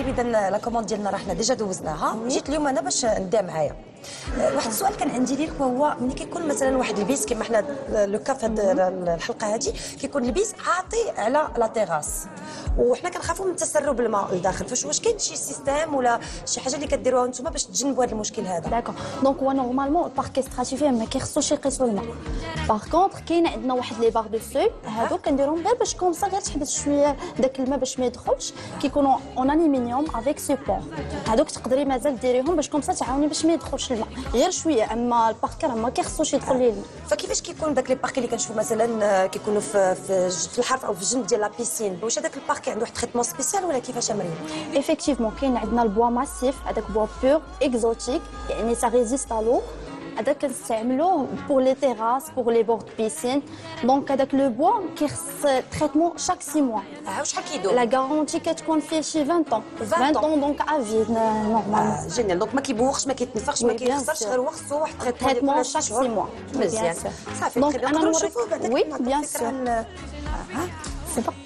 مريم اذا لا كوموند ديالنا راه حنا ديجا دوزناها. جيت اليوم انا باش ندير معايا واحد السؤال كان عندي ليك، وهو ملي كيكون مثلا واحد البيس كما حنا لو كا في الحلقه هذه كيكون البيس عاطي على لا تيراس وحنا كنخافوا من تسرب الماء لداخل، واش كاين شي سيستيم ولا شي حاجه اللي كديروها نتوما باش تجنبوا هذا المشكل هذا؟ داكور دونك هو نورمالمون الباركي ستراتيفي ما كيخصوش يقيسوا الماء. باغ كونطخ كاين عندنا واحد لي باغ دو سوي هادو كنديرهم غير باش كومسا غير تحبس شويه داك الماء باش ما يدخلش، كيكونوا اون الومنيوم افيك سوبور. هادوك تقدري مازال ديريهم باش كومسا تعاوني باش ما يدخلش الماء غير شويه، اما الباركي راه ما كيخصوش يدخل ليه الماء. فكيفاش كيكون داك لي باركي اللي كنشوفوا مثلا كيكونوا في الحرف او في الجنب ديال لا بيسين، واش هذاك الباركي عنده واحد تريتمون سبيسيال ولا كيفاش مريم؟ ايفيكتيفمون كاين عندنا البوا ماسيف، هذاك بوا بور اكزوتيك يعني سا ريزيست الو، هذاك كنستعملوه بور لي تيراس بور لي بورد بيسين. دونك هذاك لو بوا كيخص تريتمون شاك 6 موا. وشحال كيدوم؟ لا غارونتي كتكون فيه شي 20 طون 20 طون دونك افي نورمالمون. جينيال، دونك ما كيبوخش ما كيتنفخش ما كيخسرش، غير هو خصو واحد تريتمون شاك 6 موا. مزيان صافي. دونك انا نشوفوه بعدا. وي بيان سور سي با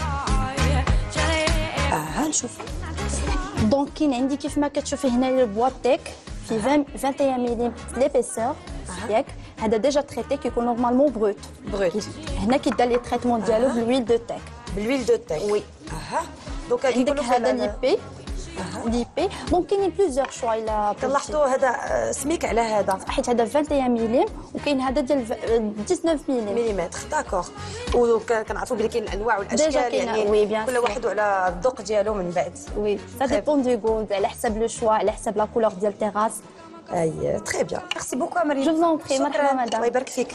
نشوفوا. دونك كاين عندي كيف ما كتشوفي هنا البوا تيك في 21 ملم ليبيسور ياك، هذا ديجا تريتي كيكون نورمالمون بروت. هنا كيدار لي تريتمون ديالو بالويل دو تيك. بالويل دو تيك وي. دونك عندك هذا ليبي دونك كاينين بليزيور شوا الا كنلاحظوا هذا سميك على هذا، حيت هذا 21 ملم وكاين هذا ديال 19 ملم. داكور. وكنعرفوا بلي كاين الانواع والاشكال يعني كل واحد على الذوق ديالو من بعد. وي سا ديبون دو غو على حسب لو شوا على حسب لا كولور ديال التيراس. اي تري بيان ميرسي بوكو مريم. جو فون بري مرحبا مدام. الله يبارك فيك.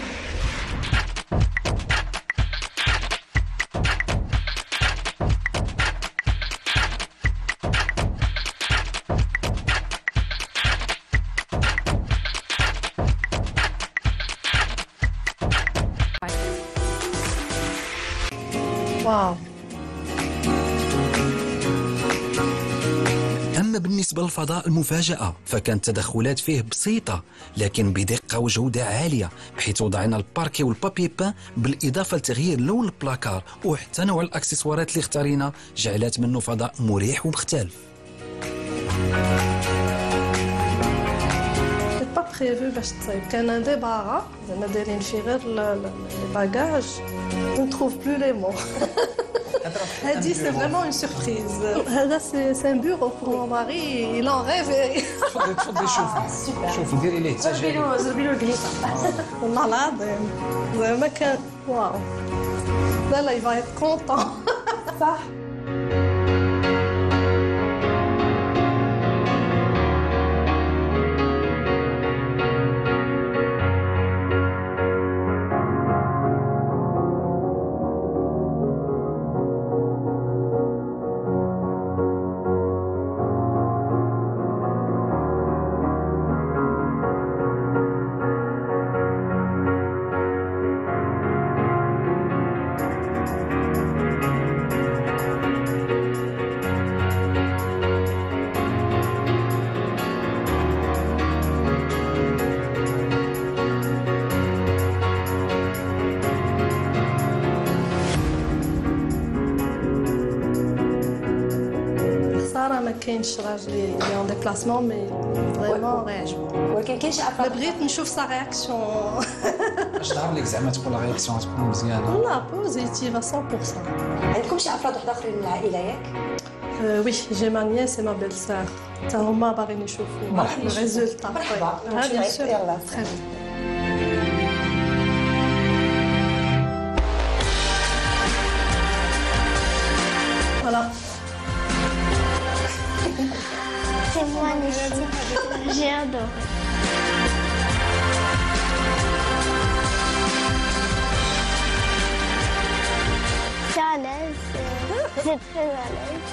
واو. أما بالنسبة للفضاء المفاجأة فكانت التدخلات فيه بسيطة لكن بدقة وجودة عالية، بحيث وضعنا الباركي والبابي بان بالإضافة لتغيير لون البلاكار وحتى نوع الأكسسوارات اللي اختارينا جعلت منه فضاء مريح ومختلف. بريفو باش تصايب، كان ديبارا زعما دايرين فيه غير لي باغاج نتروف بلو لي مو. هادي سي فريمون اون سوربريز. هذا سي ان بيرو بور مون ماري il en rêve. تفضلي شوفي ديري ليه تسجيل. زربي له الكليسه. والله العظيم زعما كان واو. لا يفا ايت كونطون. صح. ما كاينش راجلي اون ديبلاسمون مي فريمون ريعجبو، ولكن كاين شي افراد بغيت نشوف سا رياكسيون. اش ظهر لك زعما تكون لا رياكسيون تكون مزيانه؟ لا بوزيتيف 100%. عندكم شي افراد واحد اخرين من العائله ياك؟ وي جي ما نياس اي ما بيل سار حتى هما باغيين يشوفوا الريزولتا. مرحبا. بيان سور. يلا تري بيان. فوالا. C'est magnifique. J'ai adoré. C'est à l'aise. C'est très à l'aise.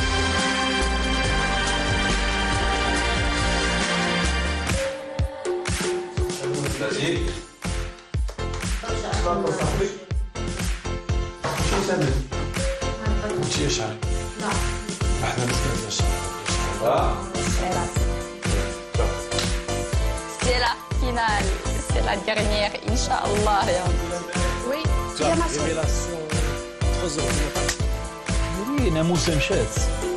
Vas-y. شو سمي؟ وشي شعر؟ لا. احنا نسمع الشعر. C'est la finale, c'est la dernière, Inch'Allah. Oui. révélation. 3 heures. ناموسه مشات.